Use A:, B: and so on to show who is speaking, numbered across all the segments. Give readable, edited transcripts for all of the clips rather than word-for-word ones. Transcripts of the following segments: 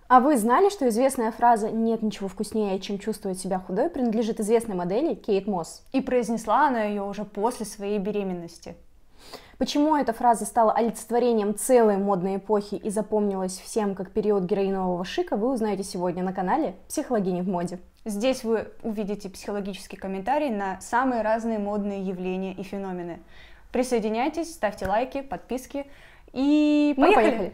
A: А вы знали, что известная фраза «нет ничего вкуснее, чем чувствовать себя худой» принадлежит известной модели Кейт Мосс?
B: И произнесла она ее уже после своей беременности.
A: Почему эта фраза стала олицетворением целой модной эпохи и запомнилась всем как период героинового шика, вы узнаете сегодня на канале «Психологини в моде».
B: Здесь вы увидите психологический комментарий на самые разные модные явления и феномены. Присоединяйтесь, ставьте лайки, подписки и поехали!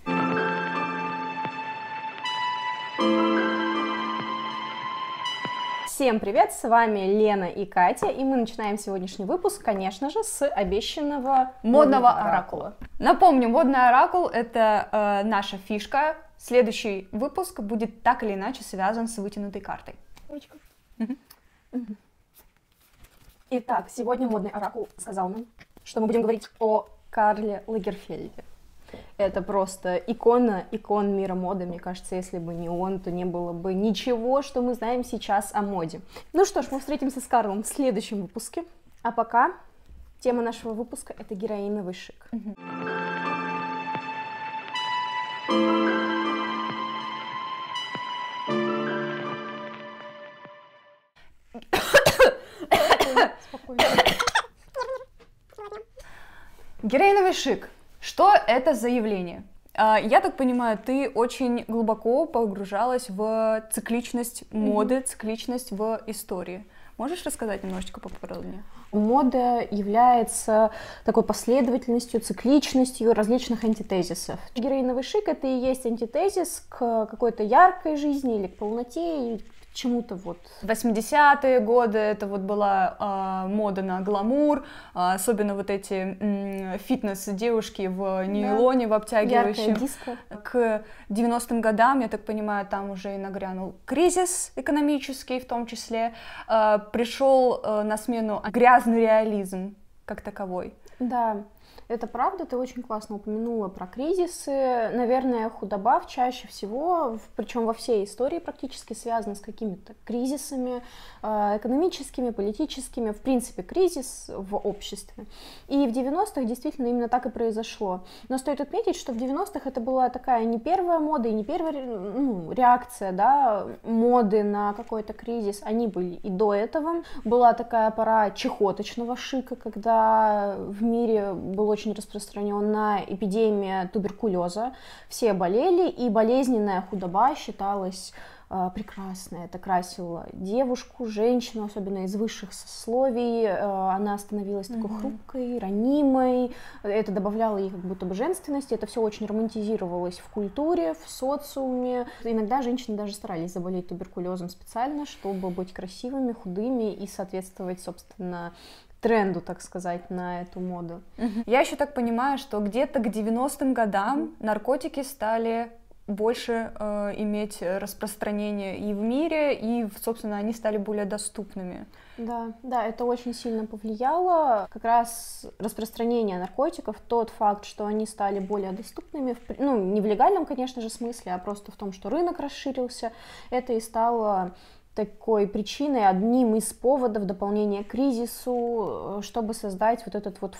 A: Всем привет, с вами Лена и Катя, и мы начинаем сегодняшний выпуск, конечно же, с обещанного
B: модного оракула. Напомню, модный оракул — это наша фишка. Следующий выпуск будет так или иначе связан с вытянутой картой.
A: Итак, сегодня модный оракул сказал нам, что мы будем говорить о Карле Лагерфельде. Это просто икон мира моды. Мне кажется, если бы не он, то не было бы ничего, что мы знаем сейчас о моде. Ну что ж, мы встретимся с Карлом в следующем выпуске. А пока тема нашего выпуска — это героиновый шик.
B: Спокойно. Героиновый шик. Что это за явление? Я так понимаю, ты очень глубоко погружалась в цикличность моды, цикличность в истории. Можешь рассказать немножечко поподробнее?
A: Мода является такой последовательностью, цикличностью различных антитезисов. Героиновый шик — это и есть антитезис к какой-то яркой жизни или к полноте, или к чему-то вот.
B: 80-е годы это вот была мода на гламур, особенно вот эти фитнес-девушки в нейлоне, в обтягивающем.
A: Яркое диско.
B: К 90-м годам, я так понимаю, там уже и нагрянул кризис экономический в том числе, пришел на смену грязный реализм как таковой.
A: Да. Это правда, ты очень классно упомянула про кризисы. Наверное, худоба чаще всего, причем во всей истории практически связана с какими-то кризисами экономическими, политическими, в принципе, кризис в обществе. И в 90-х действительно именно так и произошло. Но стоит отметить, что в 90-х это была такая не первая мода и не первая реакция, да, моды на какой-то кризис. Они были и до этого. Была такая пора чехоточного шика, когда в мире было очень распространена эпидемия туберкулеза. Все болели, и болезненная худоба считалась прекрасной. Это красило девушку, женщину, особенно из высших сословий. Она становилась такой хрупкой, ранимой. Это добавляло ей как будто бы женственности. Это все очень романтизировалось в культуре, в социуме. Иногда женщины даже старались заболеть туберкулезом специально, чтобы быть красивыми, худыми и соответствовать, собственно, тренду, так сказать, на эту моду.
B: Я еще так понимаю, что где-то к 90-м годам наркотики стали больше иметь распространение и в мире, и, собственно, они стали более доступными.
A: Да, это очень сильно повлияло. Как раз распространение наркотиков, тот факт, что они стали более доступными, не в легальном, конечно же, смысле, а просто в том, что рынок расширился, это и стало такой причиной, одним из поводов дополнения к кризису, чтобы создать вот этот вот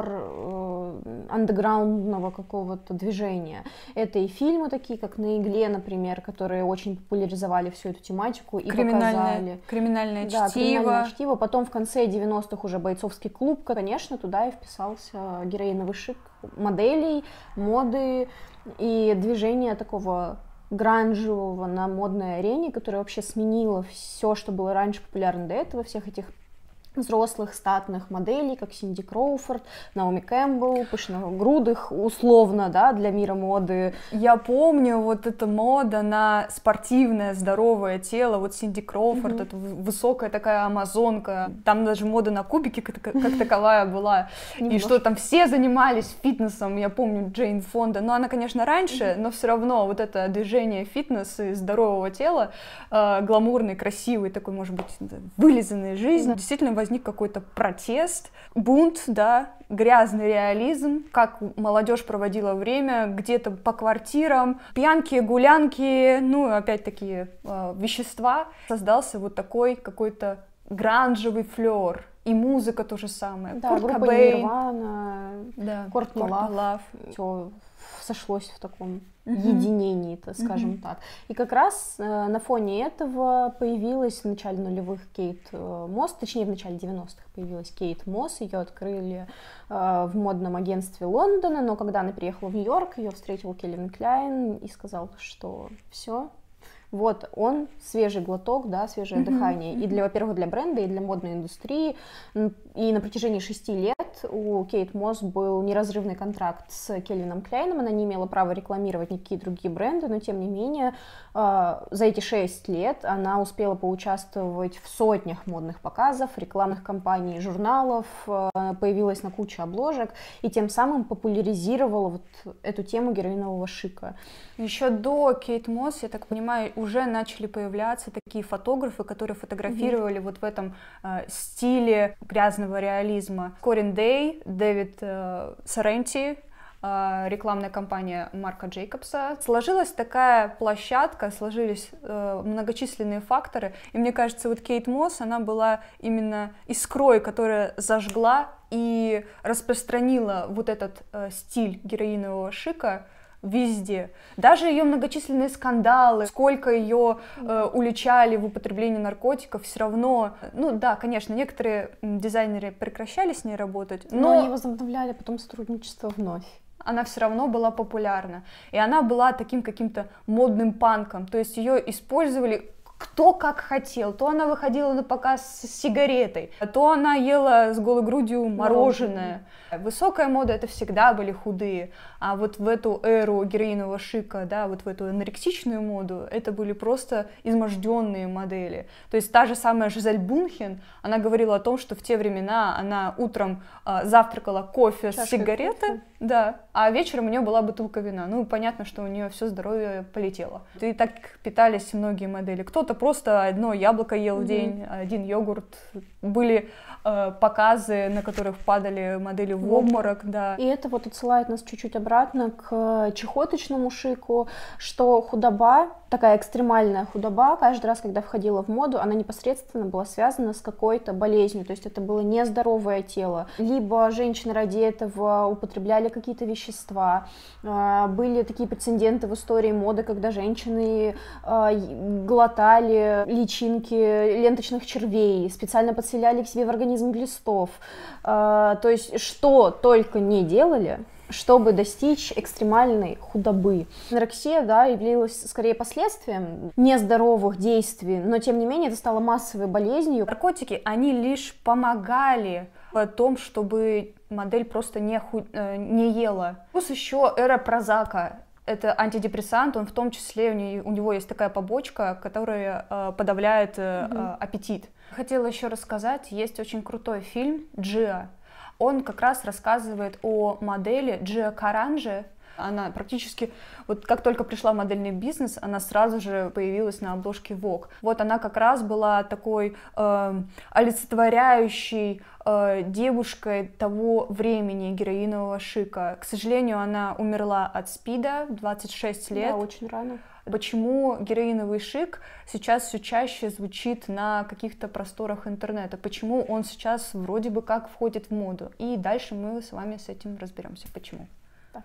A: флёр андеграундного какого-то движения. Это и фильмы такие, как «На игле», например, которые очень популяризовали всю эту тематику и показали.
B: Криминальное чтиво.
A: Да, криминальное чтиво. Потом в конце 90-х уже «Бойцовский клуб». Конечно, туда и вписался героиновый шик моделей, моды и движения такого гранжевого на модной арене, которая вообще сменила все, что было раньше популярно до этого, всех этих взрослых статных моделей, как Синди Кроуфорд, Наоми Кэмпбелл, пышногрудых, условно, да, для мира моды.
B: Я помню вот эта мода на спортивное, здоровое тело, вот Синди Кроуфорд, это высокая такая амазонка, там даже мода на кубики как таковая была, и что там все занимались фитнесом, я помню Джейн Фонда, но она, конечно, раньше, но все равно вот это движение фитнеса и здорового тела, гламурной, красивой, такой, может быть, вылизанной жизни, действительно возник какой-то протест, бунт, да, грязный реализм, как молодежь проводила время, где-то по квартирам, пьянки, гулянки, опять-таки вещества. Создался вот такой какой-то гранжевый флёр. И музыка то же самое.
A: Да, группа Нирвана,
B: да,
A: Courtney Love. Все сошлось в таком единении, скажем так. И как раз на фоне этого появилась в начале нулевых Кейт Мосс, точнее в начале 90-х появилась Кейт Мосс, ее открыли в модном агентстве Лондона, но когда она приехала в Нью-Йорк, ее встретил Кельвин Кляйн и сказал, что все. Вот он, свежий глоток, да, свежее дыхание. И для, во-первых, для бренда, и для модной индустрии. И на протяжении 6 лет у Кейт Мосс был неразрывный контракт с Кельвином Кляйном. Она не имела права рекламировать никакие другие бренды, но тем не менее за эти 6 лет она успела поучаствовать в сотнях модных показов, рекламных кампаний, журналов, появилась на куче обложек и тем самым популяризировала вот эту тему героинового шика.
B: Еще до Кейт Мосс, я так понимаю, уже начали появляться такие фотографы, которые фотографировали вот в этом стиле грязного реализма. Корин Дэй, Дэвид Сорренти, рекламная кампания Марка Джейкобса. Сложилась такая площадка, сложились многочисленные факторы, и мне кажется, вот Кейт Мосс, она была именно искрой, которая зажгла и распространила вот этот стиль героинового шика везде. Даже ее многочисленные скандалы, сколько ее уличали в употреблении наркотиков, все равно, ну да, конечно, некоторые дизайнеры прекращали с ней работать,
A: но они возобновляли потом сотрудничество вновь.
B: Она все равно была популярна, и она была таким каким-то модным панком, то есть ее использовали кто как хотел. То она выходила на показ с сигаретой, то она ела с голой грудью мороженое. Высокая мода — это всегда были худые, а вот в эту эру героинового шика, да, вот в эту анорексичную моду, это были просто изможденные модели. То есть та же самая Жизель Бунхен, она говорила о том, что в те времена она утром завтракала кофе с сигаретой, да, а вечером у нее была бутылка вина. Ну, понятно, что у нее все здоровье полетело. И так питались многие модели. Кто-то просто одно яблоко ел в день, один йогурт. Были показы, на которых падали модели в обморок, да.
A: И это вот отсылает нас чуть-чуть обратно к чехоточному шику, что худоба, такая экстремальная худоба, каждый раз, когда входила в моду, она непосредственно была связана с какой-то болезнью, то есть это было нездоровое тело. Либо женщины ради этого употребляли какие-то вещества. Были такие прецеденты в истории моды, когда женщины глотали личинки ленточных червей, специально подселяли к себе в организм глистов. То есть что только не делали, чтобы достичь экстремальной худобы. Анорексия, да, являлась скорее последствием нездоровых действий, но тем не менее это стало массовой болезнью.
B: Наркотики, они лишь помогали в том, чтобы модель просто не ела. Плюс еще эра Прозака. Это антидепрессант, он в том числе, у него есть такая побочка, которая подавляет аппетит. Хотела еще рассказать, есть очень крутой фильм «Джиа». Он как раз рассказывает о модели Джиа Каранджи. Она практически, вот как только пришла в модельный бизнес, она сразу же появилась на обложке Vogue. Вот она как раз была такой олицетворяющей девушкой того времени героинового шика. К сожалению, она умерла от СПИДа в 26 лет.
A: Да, очень рано.
B: Почему героиновый шик сейчас все чаще звучит на каких-то просторах интернета? Почему он сейчас вроде бы как входит в моду? И дальше мы с вами с этим разберемся. Почему?
A: Да.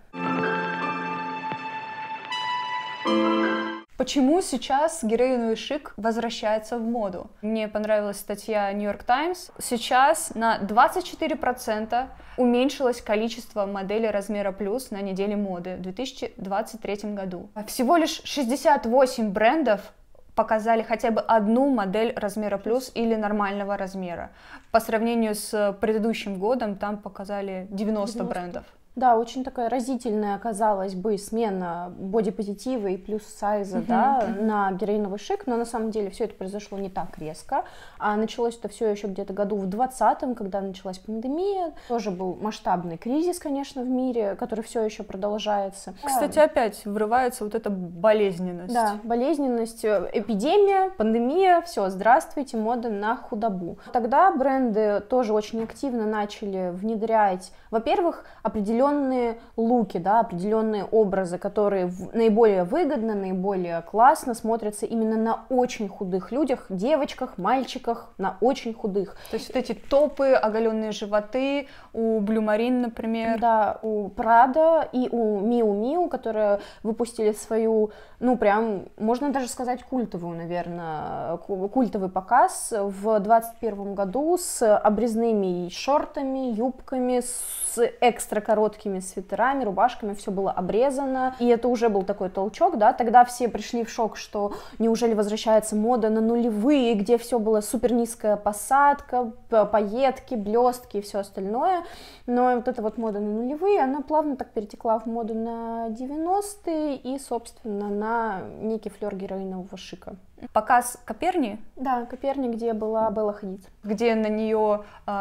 B: Почему сейчас героиновый шик возвращается в моду? Мне понравилась статья New York Times. Сейчас на 24% уменьшилось количество моделей размера плюс на неделе моды в 2023 году. Всего лишь 68 брендов показали хотя бы одну модель размера плюс или нормального размера. По сравнению с предыдущим годом там показали 90 брендов.
A: Да, очень такая разительная, казалось бы, смена бодипозитива и плюс-сайза, да, на героиновый шик, но на самом деле все это произошло не так резко, а началось это все еще где-то году в 2020, когда началась пандемия, тоже был масштабный кризис, конечно, в мире, который все еще продолжается.
B: Кстати, опять врывается вот эта болезненность.
A: Да, болезненность, эпидемия, пандемия, все, здравствуйте, мода на худобу. Тогда бренды тоже очень активно начали внедрять, во-первых, определенные определенные луки, да, определенные образы, которые наиболее выгодно, наиболее классно смотрятся именно на очень худых людях, девочках, мальчиках, на очень худых.
B: То есть вот эти топы, оголенные животы у Blue Marine, например.
A: Да, у Prada и у Miu Miu, которые выпустили свою, ну прям, можно даже сказать, культовую, наверное, культовый показ в 2021 году с обрезными шортами, юбками, с экстра короткими свитерами, рубашками, все было обрезано, и это уже был такой толчок, да, тогда все пришли в шок, что неужели возвращается мода на нулевые, где все было супер низкая посадка, пайетки, блестки и все остальное, но вот эта вот мода на нулевые, она плавно так перетекла в моду на 90-е и, собственно, на некий флёр героинового шика.
B: Показ Коперни?
A: Да, Коперни, где была Белла Хадид.
B: Где на нее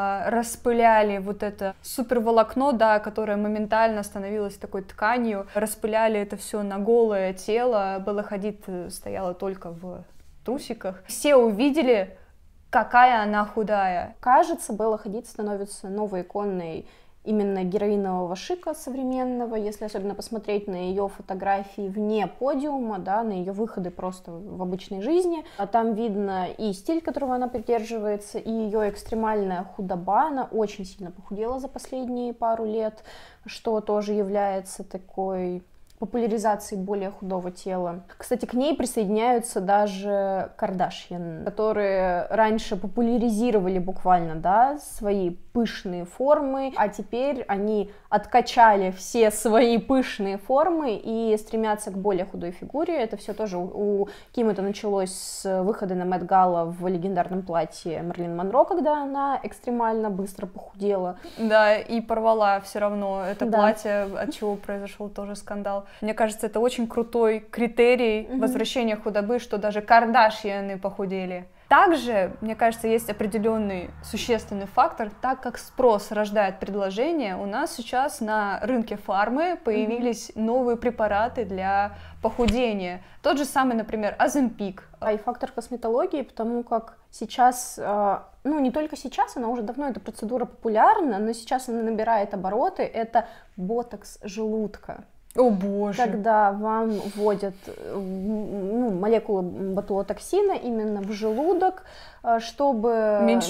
B: распыляли вот это суперволокно, да, которое моментально становилось такой тканью, распыляли это все на голое тело. Белла Хадид стояла только в трусиках. Все увидели, какая она худая.
A: Кажется, Белла Хадид становится новой иконой именно героинового шика современного, если особенно посмотреть на ее фотографии вне подиума, да, на ее выходы просто в обычной жизни. А там видно и стиль, которого она придерживается, и ее экстремальная худоба. Она очень сильно похудела за последние пару лет, что тоже является такой популяризации более худого тела. Кстати, к ней присоединяются даже Кардашьян, которые раньше популяризировали буквально, да, свои пышные формы, а теперь они откачали все свои пышные формы и стремятся к более худой фигуре. Это все тоже у Ким это началось с выхода на Мэтт Гала в легендарном платье Мерлин Монро, когда она экстремально быстро похудела.
B: Да, и порвала все равно это платье, от чего произошел тоже скандал. Мне кажется, это очень крутой критерий возвращения худобы, что даже Кардашьяны похудели. Также, мне кажется, есть определенный существенный фактор, так как спрос рождает предложение, у нас сейчас на рынке фармы появились новые препараты для похудения. Тот же самый, например, Ozempic.
A: И фактор косметологии, потому как сейчас, ну не только сейчас, она уже давно, эта процедура популярна, но сейчас она набирает обороты, это ботокс желудка.
B: О боже!
A: Когда вам вводят молекулы ботулотоксина именно в желудок, чтобы меньше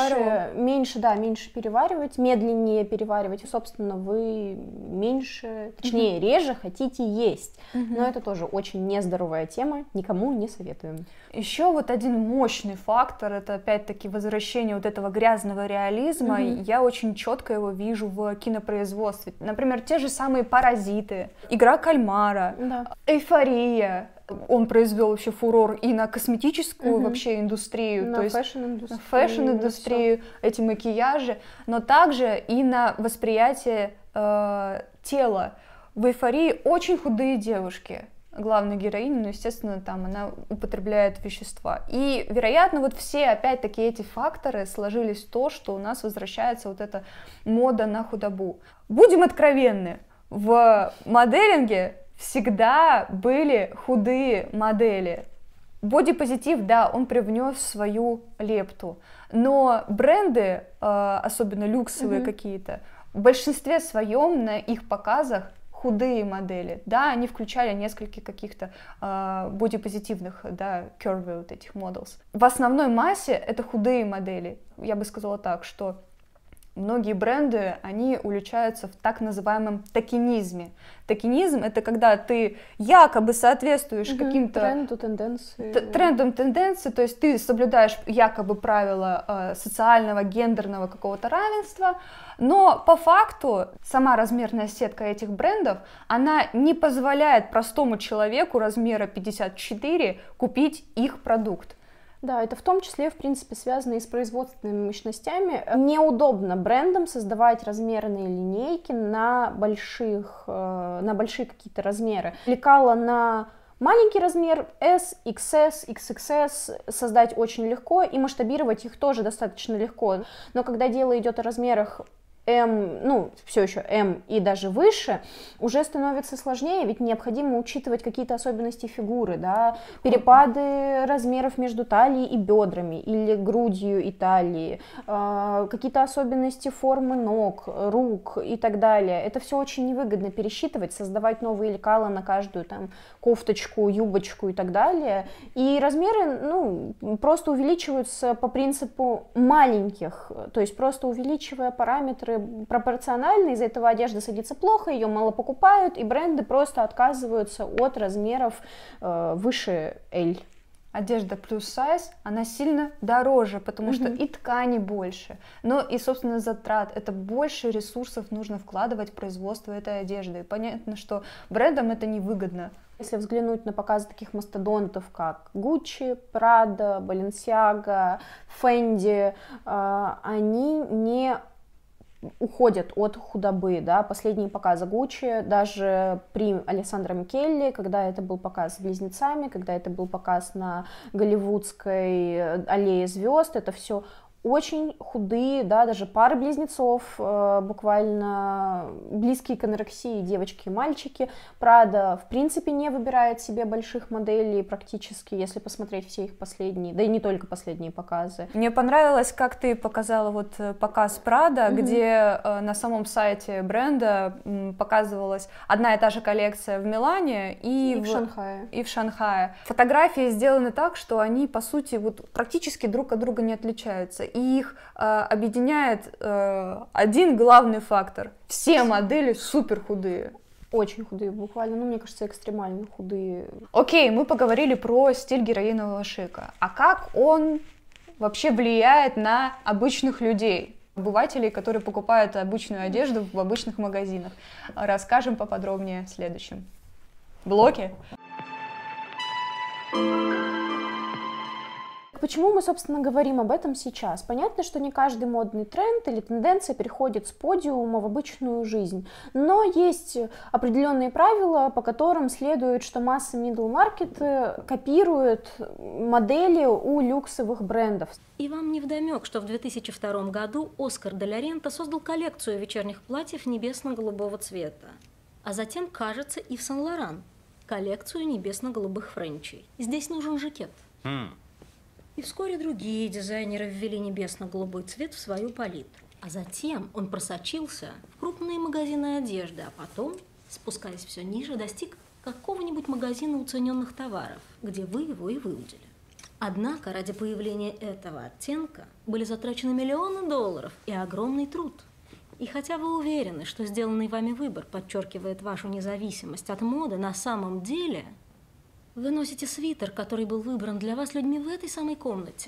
A: переваривать, медленнее переваривать, и, собственно, вы меньше, точнее, реже хотите есть. Но это тоже очень нездоровая тема, никому не советуем.
B: Еще вот один мощный фактор, это опять-таки возвращение вот этого грязного реализма, я очень четко его вижу в кинопроизводстве. Например, те же самые «Паразиты», «Игра кальмара», «Эйфория». Он произвел вообще фурор и на косметическую вообще индустрию,
A: на
B: то есть
A: фэшн-индустрию,
B: фэшн-индустрию, эти макияжи, но также и на восприятие тела. В «Эйфории» очень худые девушки, главной героини, но, естественно, там она употребляет вещества. И, вероятно, вот все, опять-таки, эти факторы сложились в то, что у нас возвращается вот эта мода на худобу. Будем откровенны, в моделинге всегда были худые модели. Бодипозитив, да, он привнес свою лепту, но бренды, особенно люксовые какие-то, в большинстве своем на их показах худые модели, да, они включали несколько каких-то бодипозитивных, да, curvy вот этих models. В основной массе это худые модели. Я бы сказала так, что многие бренды, они уличаются в так называемом токенизме. Токенизм — это когда ты якобы соответствуешь каким-то трендам, тенденции, то есть ты соблюдаешь якобы правила социального, гендерного какого-то равенства, но по факту сама размерная сетка этих брендов, она не позволяет простому человеку размера 54 купить их продукт.
A: Да, это в том числе, в принципе, связано и с производственными мощностями. Неудобно брендам создавать размерные линейки на большие какие-то размеры. Лекала на маленький размер S, XS, XXS создать очень легко, и масштабировать их тоже достаточно легко. Но когда дело идет о размерах М, ну, все еще М и даже выше, уже становится сложнее, ведь необходимо учитывать какие-то особенности фигуры, да, перепады размеров между талией и бедрами, или грудью и талией, какие-то особенности формы ног, рук и так далее. Это все очень невыгодно пересчитывать, создавать новые лекала на каждую там кофточку, юбочку и так далее. И размеры, ну, просто увеличиваются по принципу маленьких, то есть просто увеличивая параметры пропорционально, из-за этого одежда садится плохо, ее мало покупают, и бренды просто отказываются от размеров выше L.
B: Одежда плюс сайз, она сильно дороже, потому что и ткани больше, но и, собственно, затрат. Это больше ресурсов нужно вкладывать в производство этой одежды. И понятно, что брендам это невыгодно.
A: Если взглянуть на показы таких мастодонтов, как Gucci, Prada, Balenciaga, Fendi, они не уходят от худобы, да, последние показы Гуччи, даже при Алессандро Микелле, когда это был показ с близнецами, когда это был показ на голливудской аллее звезд, это все очень худые, да, даже пары близнецов, буквально близкие к анорексии девочки и мальчики. Прада, в принципе, не выбирает себе больших моделей практически, если посмотреть все их последние, да и не только последние показы.
B: Мне понравилось, как ты показала вот показ Прада, где на самом сайте бренда показывалась одна и та же коллекция в Милане и
A: в Шанхае.
B: И в Шанхае. Фотографии сделаны так, что они, по сути, вот практически друг от друга не отличаются. И их объединяет один главный фактор. Все модели супер худые.
A: Очень худые, буквально, ну, мне кажется, экстремально худые.
B: Окей, мы поговорили про стиль героинового шика. А как он вообще влияет на обычных людей? Обывателей, которые покупают обычную одежду в обычных магазинах. Расскажем поподробнее в следующем блоке.
A: Почему мы, собственно, говорим об этом сейчас? Понятно, что не каждый модный тренд или тенденция переходит с подиума в обычную жизнь, но есть определенные правила, по которым следует, что масса middle market копирует модели у люксовых брендов.
C: И вам невдомек, что в 2002 году Оскар де ла Рента создал коллекцию вечерних платьев небесно-голубого цвета, а затем, кажется, Ив Сен-Лоран коллекцию небесно-голубых френчей. Здесь нужен жакет. И вскоре другие дизайнеры ввели небесно-голубой цвет в свою палитру. А затем он просочился в крупные магазины одежды, а потом, спускаясь все ниже, достиг какого-нибудь магазина уцененных товаров, где вы его и выудили. Однако ради появления этого оттенка были затрачены миллионы долларов и огромный труд. И хотя вы уверены, что сделанный вами выбор подчеркивает вашу независимость от моды, на самом деле вы носите свитер, который был выбран для вас людьми в этой самой комнате,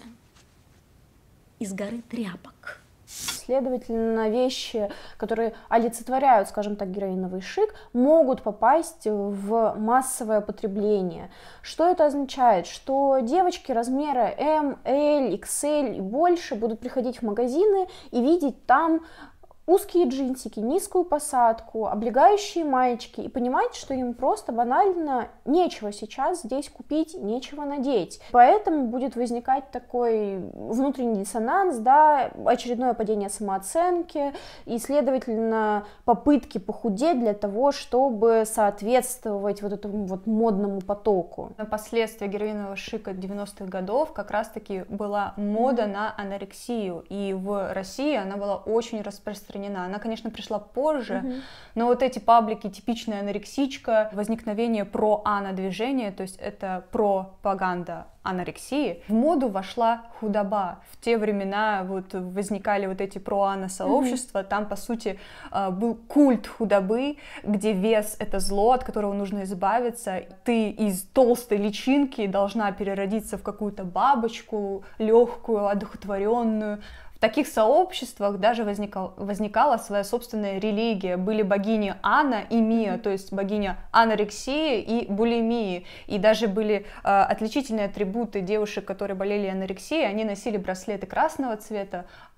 C: из горы тряпок.
A: Следовательно, вещи, которые олицетворяют, скажем так, героиновый шик, могут попасть в массовое потребление. Что это означает? Что девочки размера M, L, XL и больше будут приходить в магазины и видеть там узкие джинсики, низкую посадку, облегающие маечки и понимать, что им просто банально нечего сейчас здесь купить, нечего надеть. Поэтому будет возникать такой внутренний диссонанс, да, очередное падение самооценки и, следовательно, попытки похудеть для того, чтобы соответствовать вот этому вот модному потоку.
B: Последствия героинового шика 90-х годов как раз-таки была мода на анорексию, и в России она была очень распространена. Она, конечно, пришла позже, но вот эти паблики «Типичная анорексичка», возникновение про-ано-движения, то есть это пропаганда анорексии, в моду вошла худоба. В те времена вот возникали вот эти про-ано-сообщества, там, по сути, был культ худобы, где вес — это зло, от которого нужно избавиться. Ты из толстой личинки должна переродиться в какую-то бабочку легкую, одухотворенную. В таких сообществах даже возникала своя собственная религия. Были богини Анна и Мия, то есть богиня анорексии и булимии. И даже были отличительные атрибуты девушек, которые болели анорексией. Они носили браслеты красного цвета,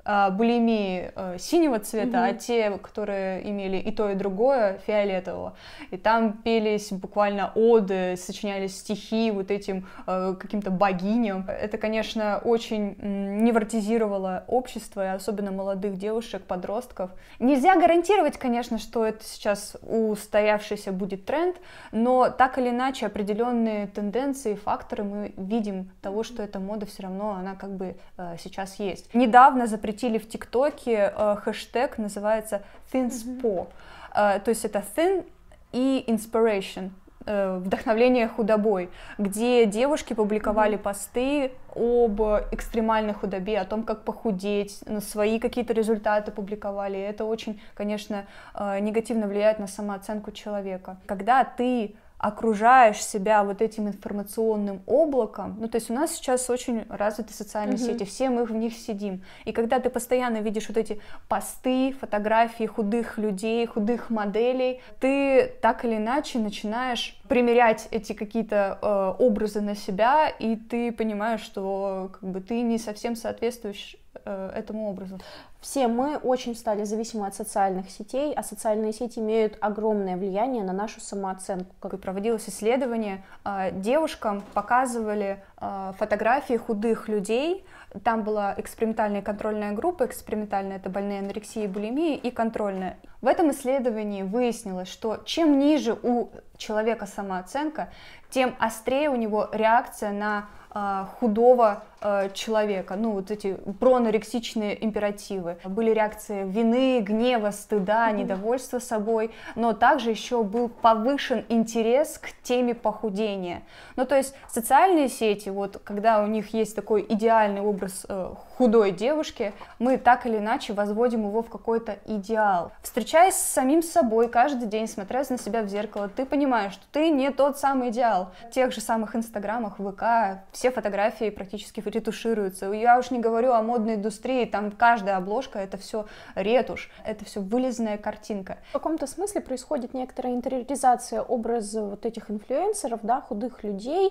B: булимии синего цвета, а те, которые имели и то, и другое, фиолетового. И там пелись буквально оды, сочинялись стихи вот этим каким-то богиням. Это, конечно, очень невротизировало общество, и особенно молодых девушек, подростков. Нельзя гарантировать, конечно, что это сейчас устоявшийся будет тренд, но так или иначе определенные тенденции, факторы мы видим того, что эта мода все равно, она как бы сейчас есть. Недавно запретили в ТикТоке хэштег, называется thinspo, то есть это thin и inspiration, вдохновление худобой, где девушки публиковали посты об экстремальной худобе, о том, как похудеть, свои какие-то результаты публиковали. И это очень, конечно, негативно влияет на самооценку человека. Когда ты окружаешь себя вот этим информационным облаком, ну, то есть у нас сейчас очень развиты социальные сети, все мы в них сидим, и когда ты постоянно видишь вот эти посты, фотографии худых людей, худых моделей, ты так или иначе начинаешь примерять эти какие-то образы на себя, и ты понимаешь, что как бы ты не совсем соответствуешь этому образу.
A: Все мы очень стали зависимы от социальных сетей, а социальные сети имеют огромное влияние на нашу самооценку.
B: Как проводилось исследование, девушкам показывали фотографии худых людей, там была экспериментальная и контрольная группа, экспериментальная — это больные анорексией и булимией, и контрольная. В этом исследовании выяснилось, что чем ниже у человека самооценка, тем острее у него реакция на худого человека, ну вот эти проанорексичные императивы. Были реакции вины, гнева, стыда, недовольства собой, но также еще был повышен интерес к теме похудения. Ну то есть социальные сети, вот когда у них есть такой идеальный образ худой девушки, мы так или иначе возводим его в какой-то идеал. Встречаясь с самим собой каждый день, смотря на себя в зеркало, ты понимаешь, что ты не тот самый идеал. В тех же самых инстаграмах, ВК, все фотографии практически ретушируются. Я уж не говорю о модной индустрии, там каждая обложка — это все ретушь, это все вылизанная картинка.
A: В каком-то смысле происходит некоторая интериоризация образа вот этих инфлюенсеров, да, худых людей,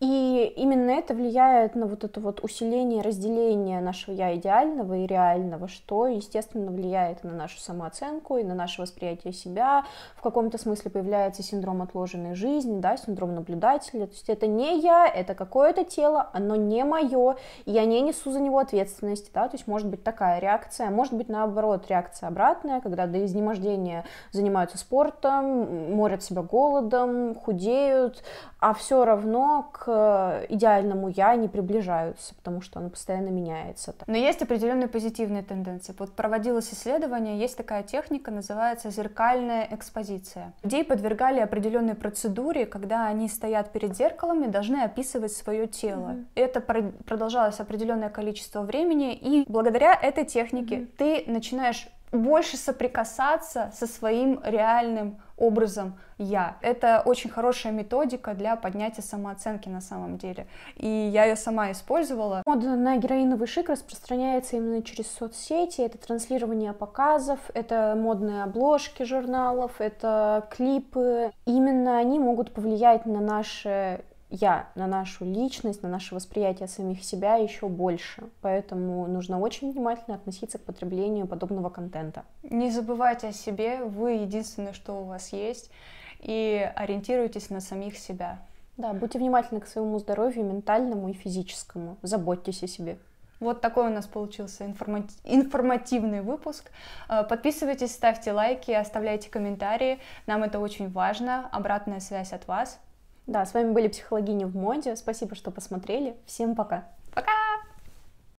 A: и именно это влияет на вот это вот усиление, разделение нашего «я» идеального и реального, что, естественно, влияет на нашу самооценку и на наше восприятие себя. В каком-то смысле появляется синдром отложенной жизни, да, синдром наблюдателя. То есть это не я, это какое-то тело, оно не мое, и я не несу за него ответственности, да, то есть может быть такая реакция, может быть наоборот реакция обратная, когда до изнемождения занимаются спортом, морят себя голодом, худеют, а все равно к идеальному «я» не приближаются, потому что оно постоянно меняется.
B: Но есть определенные позитивные тенденции. Вот проводилось исследование, есть такая техника, называется зеркальная экспозиция. Людей подвергали определенной процедуре, когда они стоят перед зеркалом и должны описывать свое тело. Это продолжалось определенное количество времени, и благодаря этой технике ты начинаешь больше соприкасаться со своим реальным образом «я». Это очень хорошая методика для поднятия самооценки на самом деле. И я ее сама использовала.
A: Мода на героиновый шик распространяется именно через соцсети. Это транслирование показов, это модные обложки журналов, это клипы. Именно они могут повлиять на наше «я», на нашу личность, на наше восприятие самих себя еще больше. Поэтому нужно очень внимательно относиться к потреблению подобного контента.
B: Не забывайте о себе, вы единственное, что у вас есть, и ориентируйтесь на самих себя.
A: Да, будьте внимательны к своему здоровью, ментальному и физическому. Заботьтесь о себе.
B: Вот такой у нас получился информативный выпуск. Подписывайтесь, ставьте лайки, оставляйте комментарии. Нам это очень важно. Обратная связь от вас.
A: Да, с вами были психологини в моде. Спасибо, что посмотрели. Всем пока.